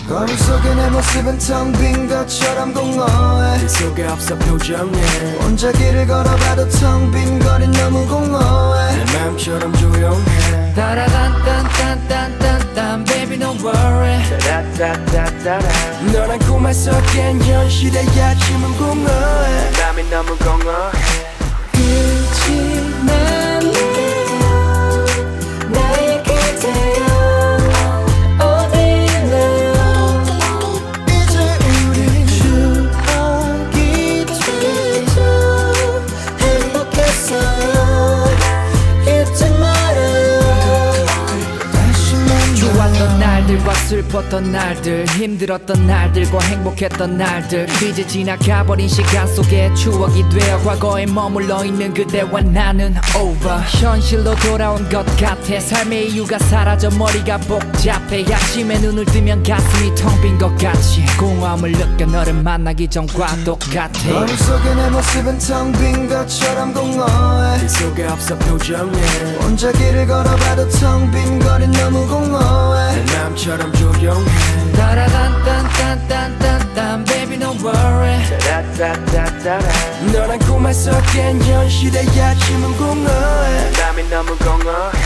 거울 속에 내 모습은 텅 빈 것처럼 공허해. 그 속에 없어 표정에 혼자 길을 걸어봐도 텅 빈 거린 너무 공허해. 내 맘처럼 조용해. 따라단딴딴딴딴딴 baby don't worry. 너란 꿈에서 깬 현실의 아침은 공허해. 맘이 너무 공허해. 끝이 났네요 나의 그대여 어디 있나요. 이제 우리 추억이 되죠. 행복했어요 잊지 말아요. 좋았던 날들과 슬펐던 날들 힘들었던 날들과 행복했던 날들 이제 지나가버린 시간 속에 추억이 되어 과거에 머물러 있는 그대와 나는 over. 현실로 돌아온 것 같아. 삶의 이유가 사라져 머리가 복잡해. 아침에 눈을 뜨면 가슴이 텅 빈 것 같이 공허함을 느껴 너를 만나기 전과 똑같아. 거울 속에 내 모습은 텅 빈 것처럼 공허해. 그 속에 없어 표정에 혼자 길을 걸어봐도 텅 빈 거린 너무 공허해. 내 맘처럼 조용해. 따라단딴딴딴딴 baby don't worry. 너란 꿈에서 깬 현실의 아침은 공허해. 맘이 너무 공허해.